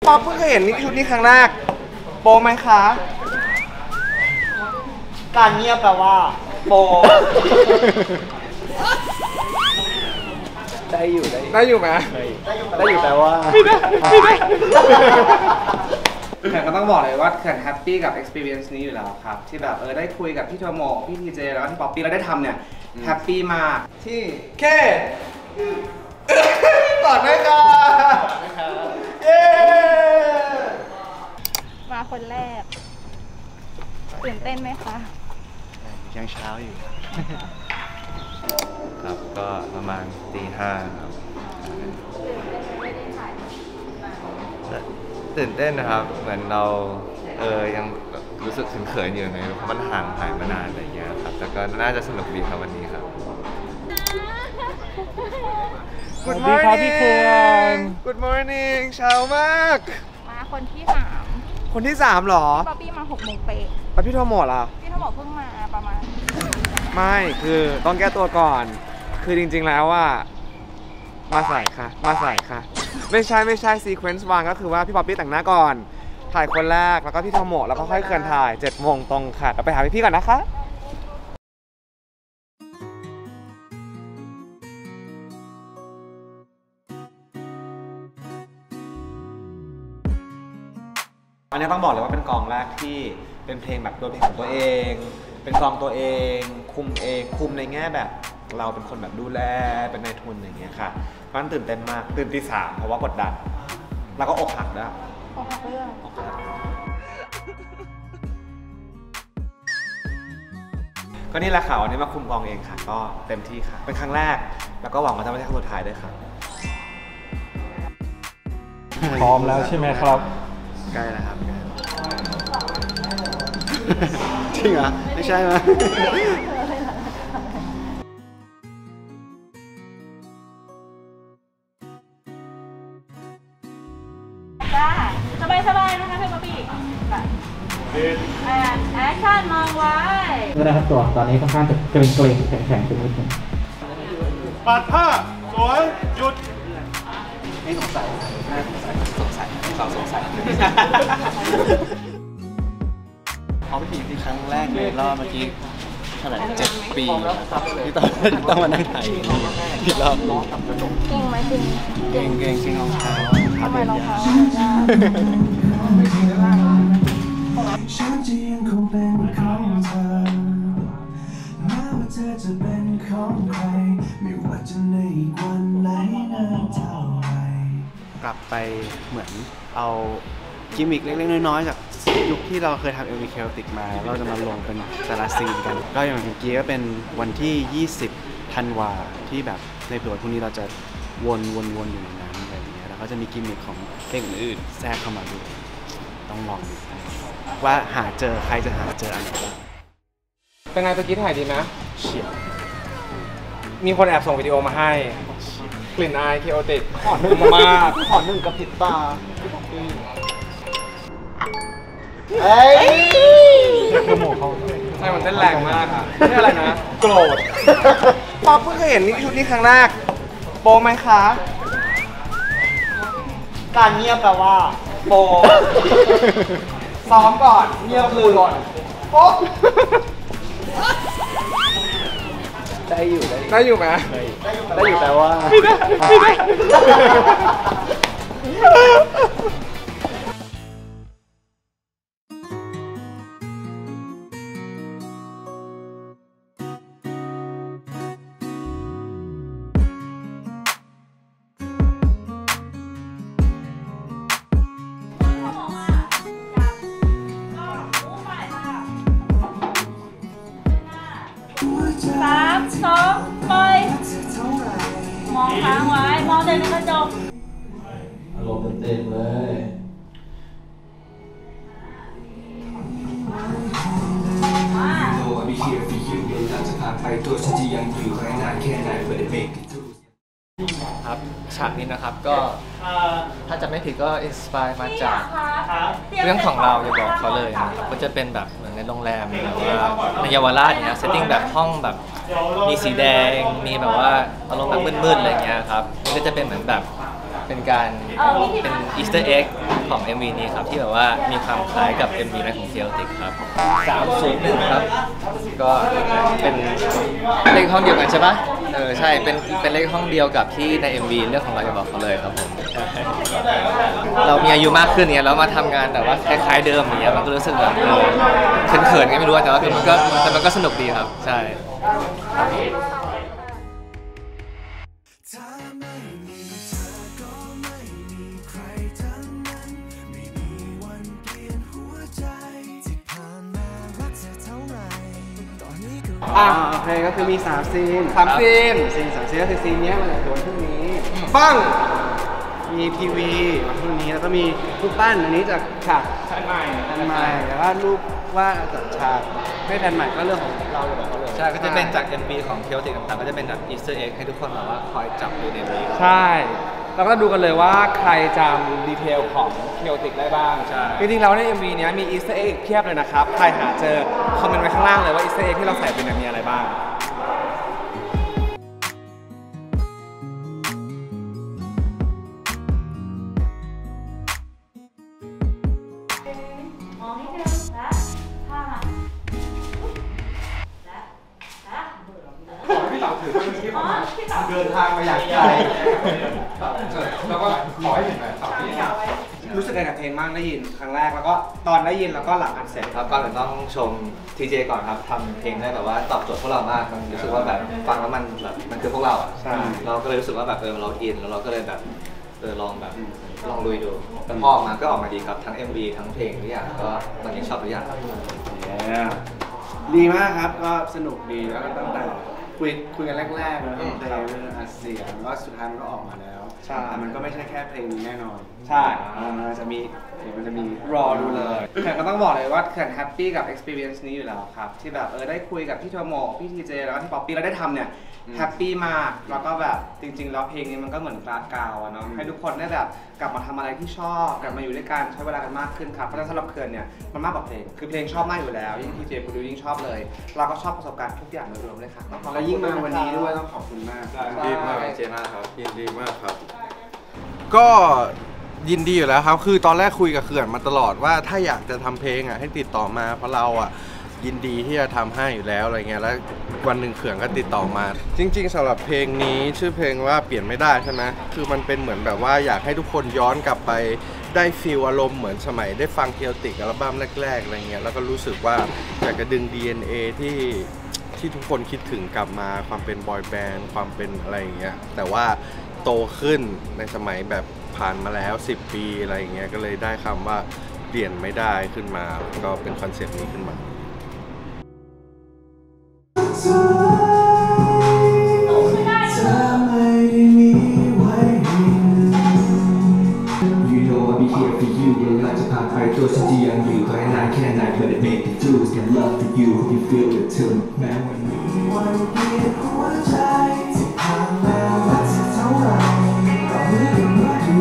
ป๊อปเพิ่งเคยเห็นชุดนี้ครั้งแรกโปไหมคะการเงียบแปลว่าโปได้อยู่ไหมได้อยู่แต่ว่าไม่ได้แขกก็ต้องบอกเลยว่าแขกแฮปปี้กับ experience นี้อยู่แล้วครับที่แบบได้คุยกับพี่โทโมะพี่ทีเจแล้วก็ที่ป๊อปปี้แล้วได้ทำเนี่ยแฮปปี้มากที่เคกอดด้วยค่ะเย้มาคนแรกตื่นเต้นไหมคะยังเช้าอยู่ครับก็ประมาณตี 5ครับตื่นเต้นนะครับเหมือนเรายังรู้สึกเขินๆอยู่นะเพราะมันห่างหายมานานอะไรเงี้ยครับแต่ก็น่าจะสนุกดีครับวันนี้ครับ Good morning พี่เคือง Good morning เช้ามากมาคนที่3 คนที่3หรอป๊อปปี้มา6 โมงเป๊ะแล้วพี่โทโมะล่ะพี่โทโมะเพิ่งมาประมาณไม่คือต้องแก้ตัวก่อนคือจริงๆแล้วว่ามาใส่ค่ะไม่ใช่ซีเควนซ์วางก็คือว่าพี่ป๊อปปี้แต่งหน้าก่อนถ่ายคนแรกแล้วก็พี่โทโมะแล้วก็ค่อยเคิร์นถ่าย7 โมงตรงค่ะเราไปหาพี่ก่อนนะคะอันนี้ต้องบอกเลยว่าเป็นกองแรกที่เป็นเพลงแบบตัวเพลงของตัวเองเป็นกองตัวเองคุมในแง่แบบเราเป็นคนแบบดูแลเป็นนายทุนอย่างเงี้ยค่ะมันตื่นเต้นมากตื่นตี 3เพราะว่ากดดันแล้วก็อกหักด้วยอกหักเรื่องก็นี่แหละค่ะวันนี้มาคุมกองเองค่ะก็เต็มที่ค่ะเป็นครั้งแรกแล้วก็หวังว่าจะไม่ใช่ครั้งสุดท้ายด้วยค่ะพร้อมแล้วใช่ไหมครับใกล้แล้วครับจริงเหรอไม่ใช่ไหมจ้าสบายนะคะพี่ป๊อปปี้แอคชั่นมองไว้นะครับตัวตอนนี้ค่อนข้างจะเกรงแข็งๆเป็นนิดนึงปัดผ้าสวยหยุดไม่สงสัยเขาไปที่ครั้งแรกในรอบเมื่อกี้เท่าไหร่7 ปีที่ต้องมานั่งถ่ายอีกรอบเก่งไหมเก่งรองเท้าทำไมรองเท้าฉันจะยังคงเป็นของเธอแม้ว่าเธอจะเป็นของใครไม่ว่าจะในวันไหนนานเท่าไรกลับไปเหมือนเอากิมมิคเล็กๆน้อยๆจากยุคที่เราเคยทำ MV Celtic มาเราจะมาลงเป็นแต่ละซีนกันก็อย่างเมื่อกี้ก็เป็นวันที่20 ธันวาที่แบบในเพลงพวกนี้เราจะวนอยู่ในนั้นอะไรอย่างเงี้ยแล้วก็จะมีกิมมิคของเพลงอื่นๆแทรกเข้ามาด้วยต้องลองดูว่าใครจะหาเจออันไหนบ้างเป็นไงตะกี้ถ่ายดีไหมเฉียบมีคนแอบส่งวิดีโอมาให้กลิ่นอายเคโอติกขอหนึ่งมากขอหนึ่งกับผิดตาเฮ้ยใช่มันเต้นแรงมากอ่ะนี่อะไรนะโกรธป๊อปเพิ่งเคยเห็นชุดนี้ครั้งแรกโปไหมคะการเงียบแปลว่าโปซ้อมก่อนเงียบคือก่อนโป๊ะได้อยู่ไหมได้อยู่แต่ว่าไม่ได้ 3 2 ปล่อยมองค้างไว้มองในกระจกอารมณ์เต็มเลยครับฉากนี้นะครับก็ถ้าจะไม่ผิดก็อินสปายมาจากเรื่องของเราอย่าบอกเขาเลยนะครับก็จะเป็นแบบเหมือนในโรงแรมแบบว่าในเยาวราชอย่างเงี้ยเซตติ้งแบบห้องแบบมีสีแดงมีแบบว่าอารมณ์แบบมืดๆอะไรเงี้ยครับนี่ก็จะเป็นเหมือนแบบเป็นการเป็นอีสเตอร์เอ็กของ MV นี้ครับที่แบบว่ามีความคล้ายกับ MV แรกของ Celtic ครับ301ครับก็เป็นเลขห้องเดียวกันใช่ปะใช่เป็นเลขห้องเดียวกับที่ใน MV เรื่องของเราจะบอกเขาเลยครับผมเรามีอายุมากขึ้นเนี่ยแล้วมาทำงานแต่ว่าคล้ายๆเดิมอย่างเงี้ยมันก็รู้สึกแบบเขินๆก็ไม่รู้แต่ว่ามันก็สนุกดีครับใช่โอเคก็คือมี3 ซีน 3 ซีน 3 ซีนก็คือซีนนี้มันจะโดนพรุ่งนี้ปั้งมีทีวีวันพรุ่งนี้แล้วก็มีรูปปั้นอันนี้จากฉากแทนใหม่แล้วก็รูปว่าจากฉากไม่แทนใหม่ก็เรื่องของเราจะบอกเขาเลยใช่ก็จะเป็นจาก MV ของ Celtic ต่างๆก็จะเป็นแบบอีสเตอร์เอ็กให้ทุกคนแบบว่าคอยจับดูใน MV ใช่เราก็จะดูกันเลยว่าใครจำดีเทลของเคลติกได้บ้างจริงๆแล้วใน MV นี้มีอีสเตอร์เอ็กเพียบเลยนะครับใครหาเจอคอมเมนต์ไว้ข้างล่างเลยว่าอีสเตอร์เอ็กที่เราใส่เป็นมีอะไรบ้างเดินทางมาอย่างไกลแล้วก็ขอให้เห็นแบบรู้สึกไงกับเพลงมากได้ยินครั้งแรกแล้วก็ตอนได้ยินแล้วก็หลังอัดเสร็จครับก่อนอื่นต้องชม TJ ก่อนครับทำเพลงได้แบบว่าตอบโจทย์พวกเรามากมันรู้สึกว่าแบบฟังแล้วมันแบบมันคือพวกเราอ่ะเราก็เลยรู้สึกว่าแบบเราอินแล้วเราก็เลยแบบลองแบบลองลุยดูแล้วพอออกมาก็ออกมาดีครับทั้ง MV ทั้งเพลงทุกอย่างก็ตอนนี้ชอบทุกอย่างครับดีมากครับก็สนุกดีแล้วก็ตั้งแต่คุยกันแรกๆนะเพลงอัดเสียงแล้วก็สุดท้ายมันก็ออกมาแล้วแต่มันก็ไม่ใช่แค่เพลงนี้แน่นอนใช่มันจะมีรอดูเลยเขื่อนก็ต้องบอกเลยว่าเขื่อนแฮปปี้กับ experience นี้อยู่แล้วครับที่แบบได้คุยกับพี่โทโมพี่ทีเจแล้วก็พี่ป๊อปปี้แล้วได้ทำเนี่ยแฮปปี้มากแล้วก็แบบจริงๆแล้วเพลงนี้มันก็เหมือนกราฟกาวเนาะให้ทุกคนได้แบบกลับมาทำอะไรที่ชอบกลับมาอยู่ด้วยกันใช้เวลากันมากขึ้นครับเพราะฉะนั้นสำหรับเขื่อนเนี่ยมันมากกว่าเพลงคือเพลงชอบมากอยู่แล้วยิ่งทีเจคุณดูยิ่งชอบเลยเราก็ชอบประสบการณ์ทุกอย่างโดยรวมเลยค่ะแล้วยิ่งมาวันนี้ด้วยต้องขอบคุณมากยินดีมากเจมากครับยินดีมากครับก็ยินดีอยู่แล้วครับคือตอนแรกคุยกับเขื่อนมาตลอดว่าถ้าอยากจะทำเพลงอ่ะให้ติดต่อมาเพราะเราอ่ะยินดีที่จะทำให้อยู่แล้วอะไรเงี้ยแล้ววันหนึ่งเขื่อนก็ติดต่อมาจริงๆสำหรับเพลงนี้ชื่อเพลงว่าเปลี่ยนไม่ได้ใช่ไหมคือมันเป็นเหมือนแบบว่าอยากให้ทุกคนย้อนกลับไปได้ฟีลอารมณ์เหมือนสมัยได้ฟังเคลติกอัลบั้มแรกๆอะไรเงี้ยแล้วก็รู้สึกว่าอยากจะดึง DNA ที่ทุกคนคิดถึงกลับมาความเป็นบอยแบนด์ความเป็นอะไรอย่างเงี้ยแต่ว่าโตขึ้นในสมัยแบบผ่านมาแล้ว10 ปีอะไรอย่างเงี้ยก็เลยได้คำว่าเปลี่ยนไม่ได้ขึ้นมาก็เป็นคอนเซ็ปต์นี้ขึ้นมาตัวฉันจะยังอยู่ต่อให้นานแค่ไหน but it make it through and love for you hope you feel it too แม้วันนี้วันเปลี่ยนหัวใจที่ผ่านมาว่าจะเท่าไรก็ไม่ยังรักอยู่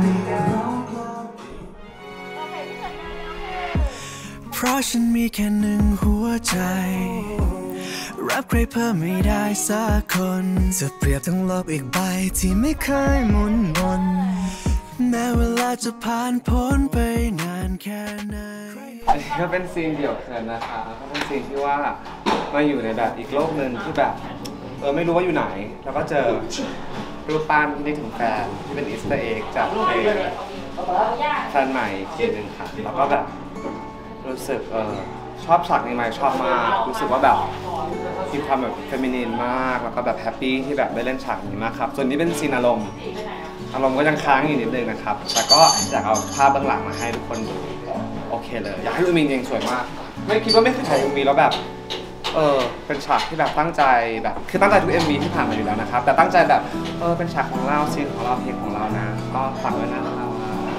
เพราะฉันมีแค่หนึ่งหัวใจรักใครเพิ่มไม่ได้สักคนจะเปรียบทั้งโลกอีกใบที่ไม่เคยหมุนวนแม้เวลาจะผ่านพ้นไปนานแค่ไหนอันนี้ก็เป็นซีนเดี่ยวเขื่อนนะคะก็เป็นซีนที่ว่ามาอยู่ในแบบอีกโลกหนึ่งที่แบบไม่รู้ว่าอยู่ไหนแล้วก็เจอรูปปั้นที่นึกถึงแฟนที่เป็นอีสเตอร์เอ็กจากเพลงแฟนใหม่ทีนึงค่ะแล้วก็แบบรู้สึกชอบฉากนี้ไหมชอบมากรู้สึกว่าแบบมีความแบบเฟมินีนมากแล้วก็แบบแฮปปี้ที่แบบได้เล่นฉากนี้มากครับส่วนนี้เป็นซีนอารมณ์ก็ยังค้างอยู่นิดนึงนะครับแต่ก็อยากเอาภาพเบื้องหลังมาให้ทุกคนดูโอเคเลยอยากให้ดูมินเองสวยมากไม่คิดว่าไม่เคยถ่ายMVแล้วแบบเป็นฉากที่แบบตั้งใจแบบคือตั้งใจทุกMVที่ผ่านมาอยู่แล้วนะครับแต่ตั้งใจแบบเป็นฉากของเราซีนของเราเพลงของเรานะก็ฝากไว้นะครับ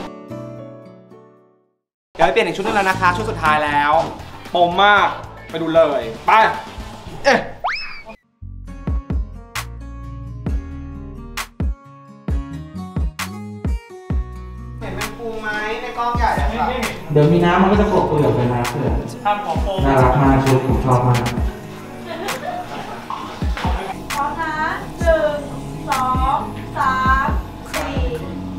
เดี๋ยวไปเปลี่ยนอีกชุดนึงแล้วนะคะชุดสุดท้ายแล้วปมมากไปดูเลยไปเห็นเป็นปูไหมในกล้องใหญ่อะค่ะเดี๋ยวมีน้ำมันก็จะกลบเปลือกไปนะเพื่อนทำของโปมน่ารักมากชุดผมชอบมากพร้อมนะ1 2 3 4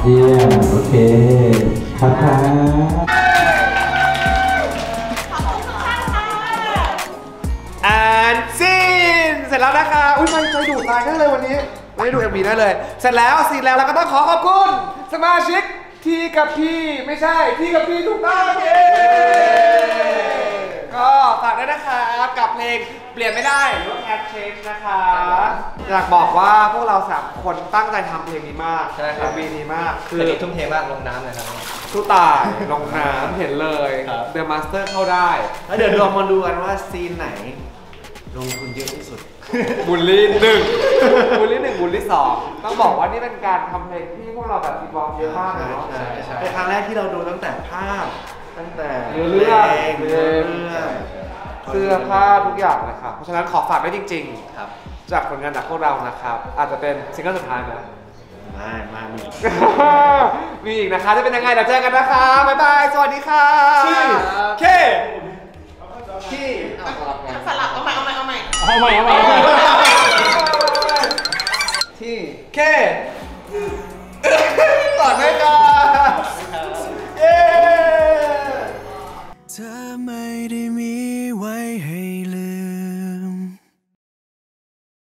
เยี่ยมโอเคครับครับอ่านซีนเสร็จแล้วนะคะอุ้ยไม่ใจดุตายได้เลยวันนี้ไม่ได้ดู MV ได้เลย เสร็จแล้วซีนแล้วเราก็ต้องขอขอบคุณสมาชิกทีกับพี่ไม่ใช่ทีกับพี่ถูกต้องเย้ก็ฝากด้วยนะครับกับเพลงเปลี่ยนไม่ได้หรือว่า Can't Change นะคะอยากบอกว่าพวกเรา3คนตั้งใจทำเพลงนี้มากใช่ครับ MV นี้มากคือทุ่มเทมากลงน้ำเลยครับสู้ตายลงน้ำเห็นเลยครับเดอะมาสเตอร์เข้าได้แล้วเดี๋ยวเรามาดูกันว่าซีนไหนลงทุนเยอะที่สุดบูลลี่หนึ่งบูลลี่หนึ่งบูลลี่สองต้องบอกว่านี่เป็นการทำเพลงที่พวกเราแบบอินวอล์ฟเยอะมากเลยเนาะใช่เป็นครั้งแรกที่เราดูตั้งแต่ภาพตั้งแต่เรื่องเรื่องเสื้อผ้าทุกอย่างเลยครับเพราะฉะนั้นขอฝากไว้จริงครับๆ จากผลงานจากพวกเรานะครับ อาจจะเป็นซิงเกิลสุดท้ายนะมามีมีอีกนะคะจะเป็นยังไงเดี๋ยวเจอกันนะคะบ๊ายบาย สวัสดีค่ะเคที่สลับเอาใหม่เอาใหม่เอาใหม่เอาใหม่เอาใหม่ที่เคต่อด้วยกันเย้เธอไม่ได้มีไว้ให้ลื